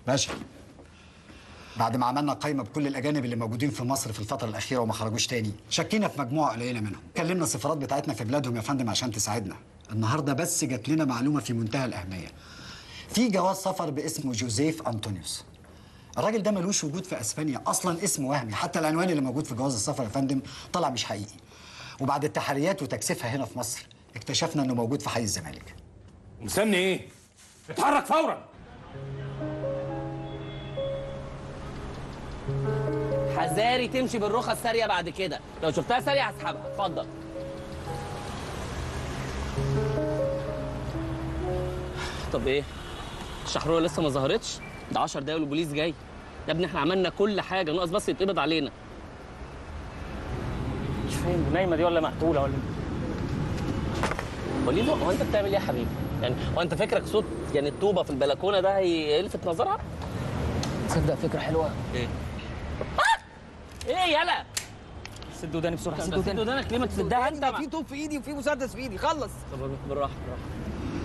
باشا، بعد ما عملنا قائمة بكل الأجانب اللي موجودين في مصر في الفترة الأخيرة وما خرجوش تاني، شكينا في مجموعة قليلة منهم، كلمنا السفارات بتاعتنا في بلادهم يا فندم عشان تساعدنا. النهارده بس جات لنا معلومة في منتهى الأهمية. في جواز سفر باسمه جوزيف أنطونيوس. الراجل ده ملوش وجود في اسبانيا اصلا، اسم وهمي، حتى العنوان اللي موجود في جواز السفر يا فندم طلع مش حقيقي. وبعد التحريات وتكثيفها هنا في مصر اكتشفنا انه موجود في حي الزمالك. مستني ايه؟ اتحرك فورا. حذاري تمشي بالرخص ساريه بعد كده، لو شفتها ساريه هسحبها. اتفضل. طب ايه؟ الشحروره لسه ما ظهرتش؟ ده 10 دقايق والبوليس جاي. يا ابني احنا عملنا كل حاجه، ناقص بس يتقبض علينا. مش فاهم نايمه دي ولا مقتوله ولا وليد، هو انت بتعمل ايه يا حبيبي؟ يعني هو انت فكرك صوت يعني الطوبه في البلكونه ده هيلفت نظرها؟ تصدق فكره حلوه. ايه؟ ايه يلا؟ سد وداني بسرعه. سد ودانك ليه؟ ما تسدها انت. في طوب في ايدي وفي مسدس في ايدي. خلص. طب بالراحه بالراحه.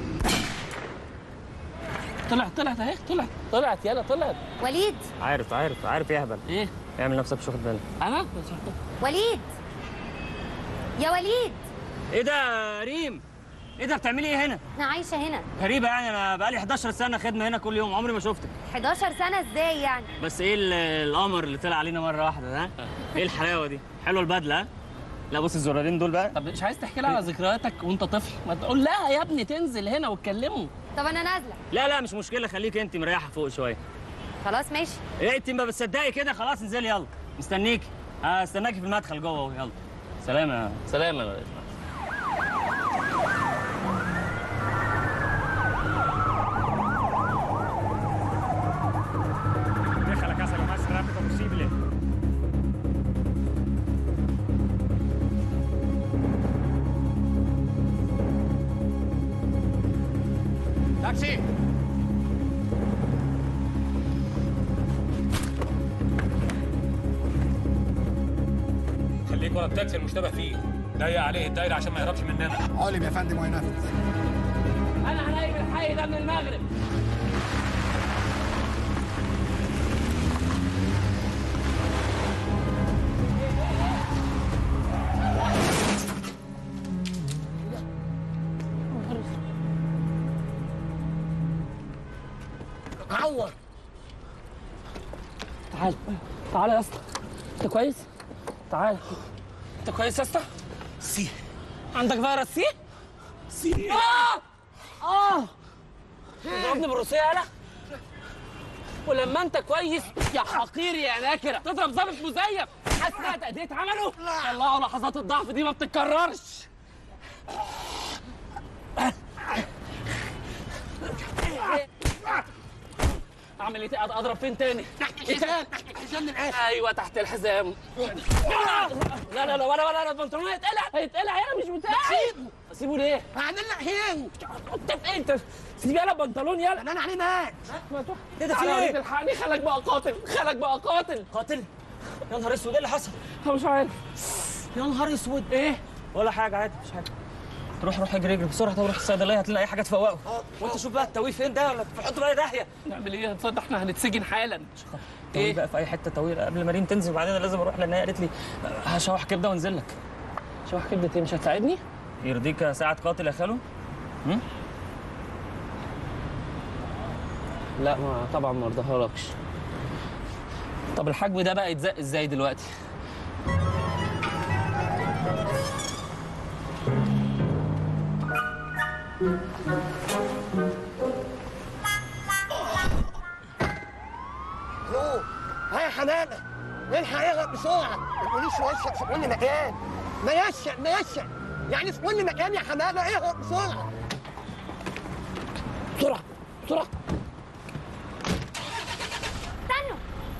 طلعت اهي. طلعت يلا طلعت. وليد. عارف يهبل. ايه؟ اعمل نفسك مش واخد بالك. انا؟ وليد يا وليد. ايه ده ريم؟ ايه ده بتعملي ايه هنا؟ انا عايشه هنا. غريبه يعني، انا بقالي 11 سنه خدمه هنا كل يوم، عمري ما شفتك. 11 سنه ازاي يعني؟ بس ايه القمر اللي طلع علينا مره واحده ده؟ ايه الحلاوه دي؟ حلوه البدله. لا بص الزرارين دول بقى. طب مش عايز تحكي لها على ذكرياتك وانت طفل؟ ما تقول لها يا ابني تنزل هنا وتكلموا. طب انا نازله. لا مش مشكله، خليك انت مريحه فوق شويه. خلاص ماشي. ايه انت ما بتصدقي كده؟ خلاص انزلي يلا، مستنيكي. استناكي في المدخل جوه اهو. يلا سلام. سلام يا ولد. Deja la casa lo más rápido posible. تاكسي. خليك ورا التاكسي المشتبه فيه، ضيق عليه الدايره عشان ما يهربش مننا. علم يا فندم وينفذ. انا هنايم الحي ده من المغرب. عور. تعال يا اسطى. انت كويس؟ تعال. انت كويس يا اسطى؟ سي. عندك فيروس سي؟ سي. تضربني بالروسيه يالا؟ ولما انت كويس يا حقير يا ناكره تضرب ظابط مزيف؟ حاسس انها تأدية عمله؟ طلعوا لحظات الضعف دي ما بتتكررش. اعمل ايه؟ اضرب فين تاني؟ تحت الحزام. تحت الحزام من الاخر. ايوه تحت الحزام. لا ولا البنطلون هيتقلع يالا مش بتاعي. اسيبه ليه؟ هعمل لك ايه؟ انت في ايه؟ انت سيب يالا البنطلون يالا. انا عليه مات. ايه ده في ايه؟ الحقني. خالك بقى قاتل. قاتل؟ يا نهار اسود، ايه اللي حصل؟ انا مش عارف. يا نهار اسود. ايه؟ ولا حاجه، عادي مش حاجه. روح اجري بسرعه، روح الصيدليه هات لنا اي حاجه تفوقه. وانت شوف بقى التويه فين ده، ولا تحطه بقى داهيه. نعمل ايه؟ تصدق احنا هنتسجن حالا. ايه بقى في اي حته طويله قبل ما ريم تنزل، وبعدين انا لازم اروح لان هي قالت لي هشوح كبده وانزل لك. شوح كبده ايه؟ مش هتساعدني؟ يرضيك ساعه قاتل يا خالو؟ لا ما طبعا ما ارضاهالكش. طب الحجم ده بقى يتزق ازاي دلوقتي؟ ها يا حمامه، الحق اغرق بسرعه. ما تقوليش وشك في كل مكان. ميشق يعني في كل مكان يا حمامه. اغرق بسرعه. بسرعه. استنوا.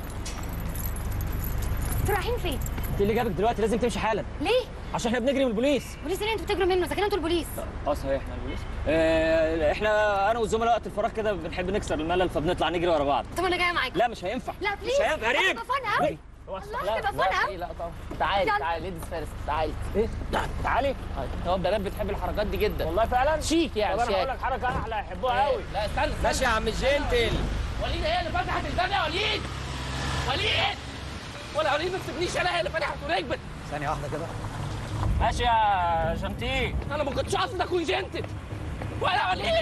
انتوا رايحين فين؟ انت اللي جابك دلوقتي، لازم تمشي حالا. ليه؟ عشان احنا بنجري من البوليس. بوليس اللي انتوا بتجروا منه؟ اذا كان انتوا البوليس. صحيح احنا البوليس. احنا انا والزملاء وقت الفراغ كده بنحب نكسر الملل، فبنطلع نجري ورا بعض. طب انا جايه معاكم. لا مش هينفع. لا بليز. مش هينفع. غريب. هتبقى فن قوي. والله هتبقى فن قوي. لا طبعا. تعالي ليديز فارس. تعالي. ايه؟ تعالي. هو البنات بتحب الحركات دي جدا. والله فعلا شيك يعني. طب انا شيك. هقول لك حركه احلى، يحبوها قوي. لا استنى. ماشي يا عم الجنتل. وليد هي اللي فتحت الباب يا وليد. وليد ولا وليد ما تسيبنيش، انا هي اللي فتحت وركبت. ثانيه واحده كده. ماشي يا جنتي. انا ما كنتش قاصد اكون جنتل ولا وليد.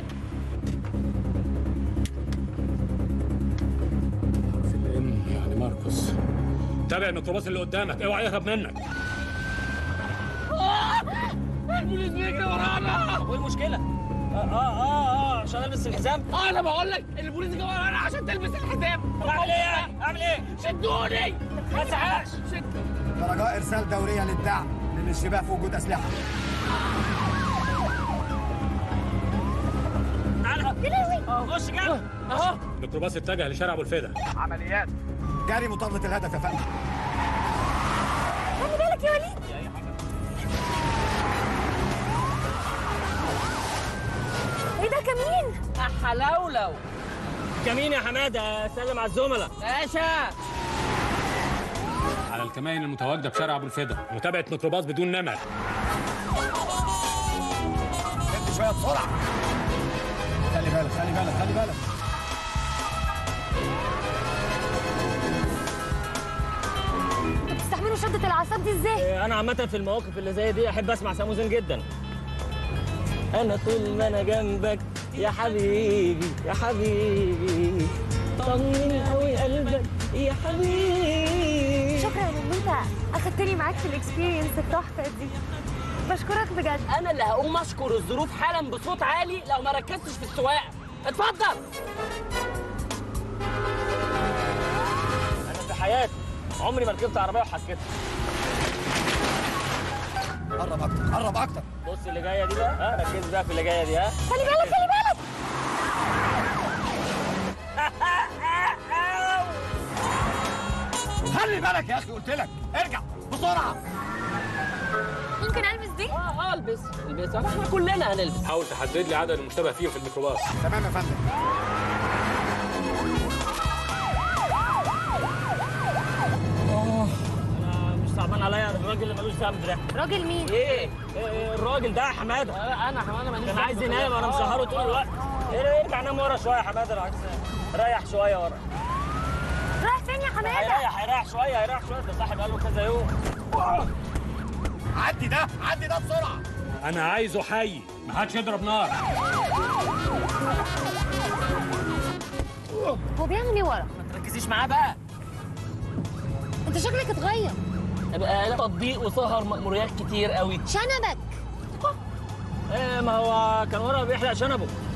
في الام يعني ماركوس. تابع الميكروباص اللي قدامك، اوعى يهرب منك. البوليس بيجري ورانا. وايه المشكله؟ عشان البس الحزام. انا بقول لك البوليس جه ورانا عشان تلبس الحزام. اعمل ايه يعني؟ اعمل ايه؟ شدوني. ما تزعقش. رجاء ارسال دوريه للدعم للانتباه في وجود اسلحه. تعالى خش كده اهو. الميكروباص اتجه لشارع ابو الفدا. عمليات جاري مطاردة الهدف يا فندم. خلي بالك يا وليد. ايه ده كمين؟ حلولو. كمين يا حماده، سلم على الزملاء. باشا على الكمائن المتواجده بشارع ابو الفدا، متابعه ميكروباص بدون نمر. ادي شويه بسرعه. خلي بالك خلي بالك خلي بالك. انتوا بتستحملوا شدة الاعصاب دي ازاي؟ انا عامه في المواقف اللي زي دي احب اسمع ساموزين جدا. انا طول ما انا جنبك يا حبيبي يا حبيبي، طمن قوي قلبك يا حبيبي. شكرا يا ماما، انت اخدتني معاك في الاكسبيرينس التحفه دي. بشكرك بجد. انا اللي هقوم اشكر الظروف حالا بصوت عالي لو ما ركزتش في السواقه. اتفضل. انا في حياتي عمري ما ركبت عربيه وحكيتها. قرب اكتر قرب اكتر. بص اللي جايه دي بقى، ركز بقى في اللي جايه دي. خلي بالك خلي بالك. خلي بالك يا اخي قلت لك ارجع بسرعه. ممكن البس دي؟ البس احنا كلنا هنلبس. حاول تحدد لي عدد المشتبه فيهم في الميكروباص. تمام يا فندم. انا مش صعبان عليا الراجل اللي ملوش ذنب ده. راجل مين؟ ايه الراجل ده يا حماده؟ انا حماده ماليش كان عايز ينام وانا مسهره طول الوقت. ارجع نام ورا شويه يا حماده، لو عايز ريح شويه ورا. رايح فين يا حماده؟ هيريح شويه ده صاحب قاله كذا يوم. عدي ده بسرعه. انا عايزه حي، ما حدش يضرب نار. هو بيعمل ايه ورا؟ ما تركزيش معاه بقى. انت شكلك اتغير. بقى تطبيق وسهر مأموريات كتير قوي. شنبك. ما هو كان ورا بيحلق شنبه.